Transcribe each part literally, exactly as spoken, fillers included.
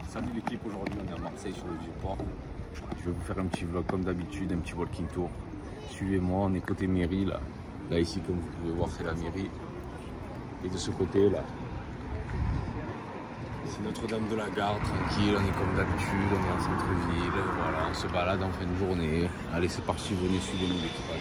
Salut l'équipe, aujourd'hui on est à Marseille sur le Vieux-Port. Je vais vous faire un petit vlog comme d'habitude, un petit walking tour. Suivez-moi, on est côté mairie là. Là ici comme vous pouvez voir c'est la mairie. Et de ce côté là, c'est Notre-Dame de la Garde, tranquille, on est comme d'habitude, on est en centre-ville. Voilà, on se balade en fin de journée. Allez c'est parti, venez suivez-nous l'équipage.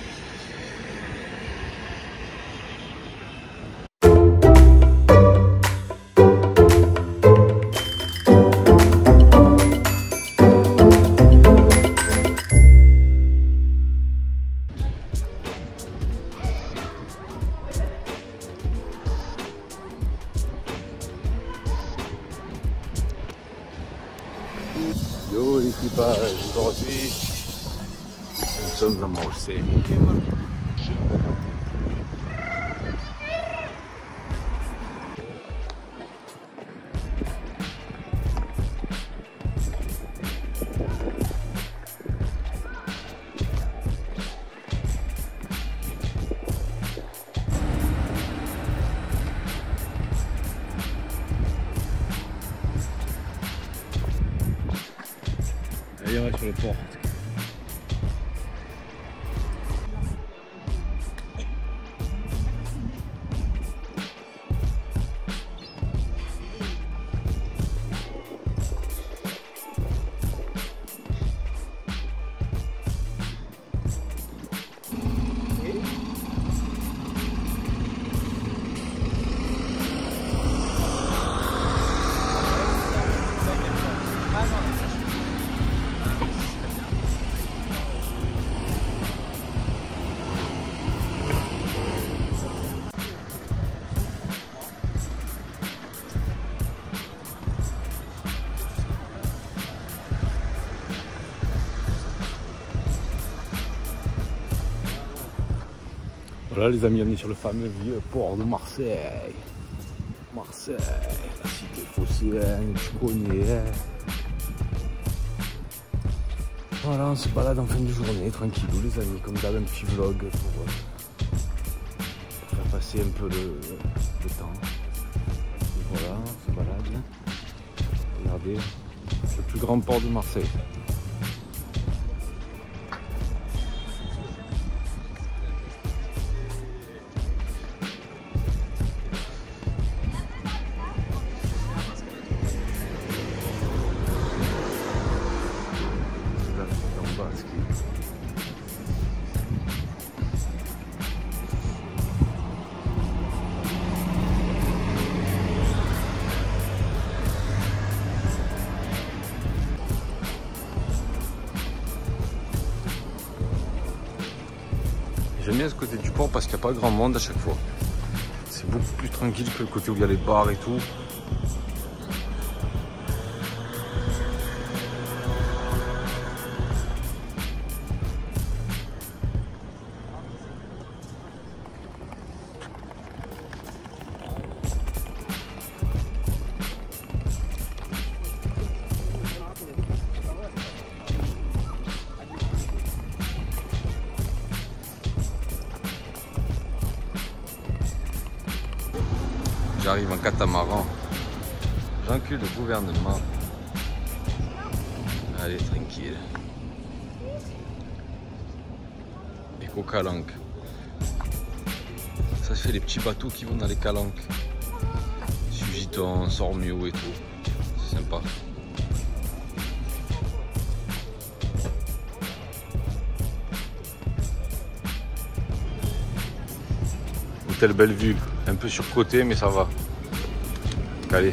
Yo l'équipage, aujourd'hui nous sommes à Marseille. Allez, on va sur le port. Voilà les amis, on est sur le fameux vieux port de Marseille. Marseille, la cité phocéenne, tu connais. Voilà, on se balade en fin de journée, tranquillou les amis, comme d'hab un petit vlog pour, pour faire passer un peu le, le temps. Et voilà, on se balade. Regardez, le plus grand port de Marseille. J'aime bien ce côté du port parce qu'il n'y a pas grand monde à chaque fois. C'est beaucoup plus tranquille que le côté où il y a les bars et tout. J'arrive en catamaran. J'encule le gouvernement. Allez, tranquille. Éco calanque. Ça fait les petits bateaux qui vont dans les calanques. Sugiton, Sormio et tout. C'est sympa. Hôtel Bellevue, un peu surcoté mais ça va. Calé.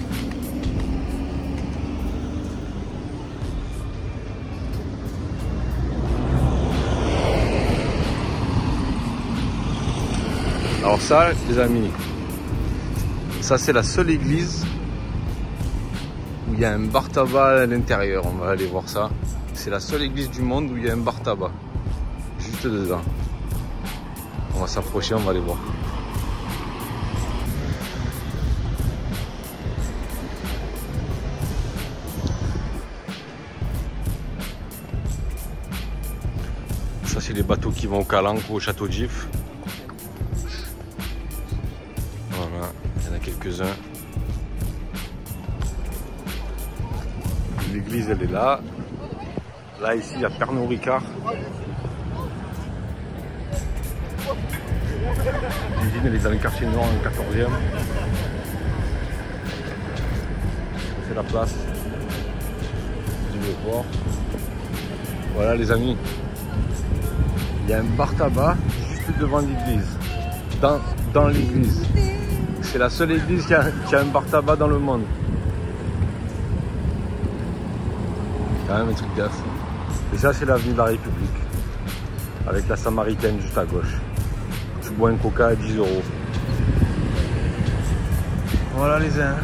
Alors ça les amis, ça c'est la seule église où il y a un bar tabac à l'intérieur. On va aller voir ça. C'est la seule église du monde où il y a un bar tabac. Juste dedans. On va s'approcher, on va aller voir. Ça c'est les bateaux qui vont au Calanque ou au Château d'If. Voilà, il y en a quelques-uns. l'église elle est là. Là ici il y a Pernod Ricard. L'usine elle est dans le quartier nord, en quatorzième. C'est la place du Vieux-Port. Voilà les amis. Il y a un bar tabac juste devant l'église. Dans, dans l'église. C'est la seule église qui a, qui a un bar tabac dans le monde. Quand même un truc de fou. Et ça c'est l'avenue de la République. Avec la Samaritaine juste à gauche. Tu bois un coca à dix euros. Voilà les uns.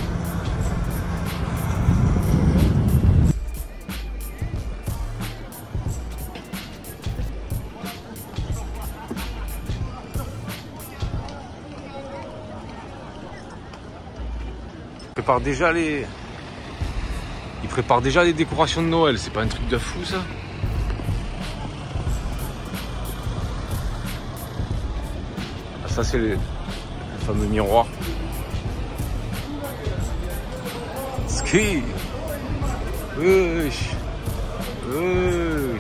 Ils préparent déjà les... Ils préparent déjà les décorations de Noël, c'est pas un truc de fou ça? Ah, ça c'est le... le fameux miroir. Ski. Wesh. Wesh.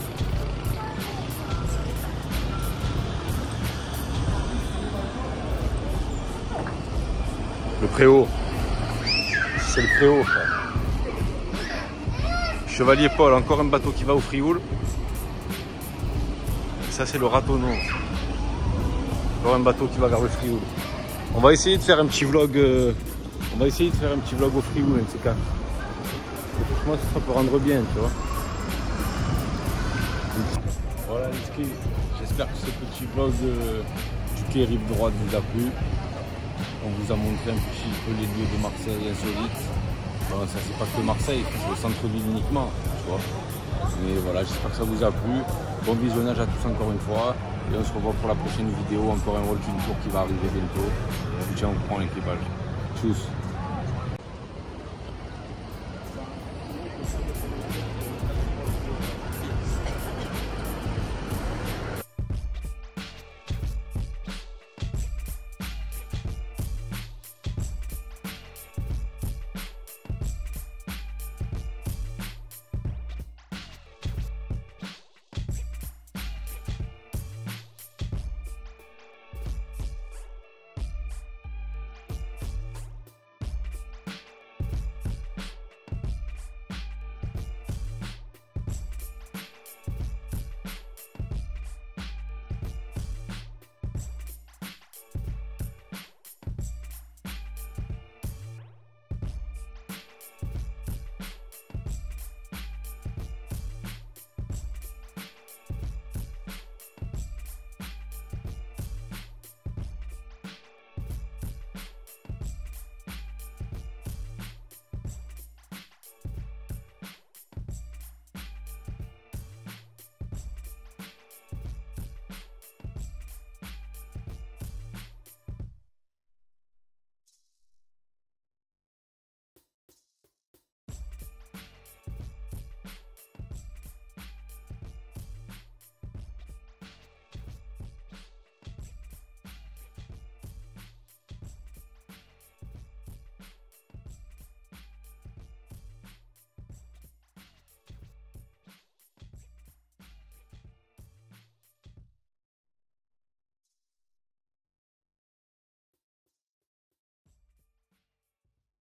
Le préau. C'est le préau, frère. Chevalier Paul, encore un bateau qui va au Frioul. Ça c'est le Ratonneau. Encore un bateau qui va vers le Frioul. On va essayer de faire un petit vlog. Euh, on va essayer de faire un petit vlog au Frioul, un de ces cas. Moi ça peut rendre bien, tu vois. Voilà les skis. J'espère que ce petit vlog euh, du quai rive droite vous a plu. On vous a montré un petit peu les lieux de Marseille insolites. Bon, ça c'est pas que Marseille, c'est le centre-ville uniquement, tu vois. Mais voilà, j'espère que ça vous a plu. Bon visionnage à tous encore une fois. Et on se revoit pour la prochaine vidéo. Encore un World Tour qui va arriver bientôt. Je vous tiens au courant l'équipage. Tchuss.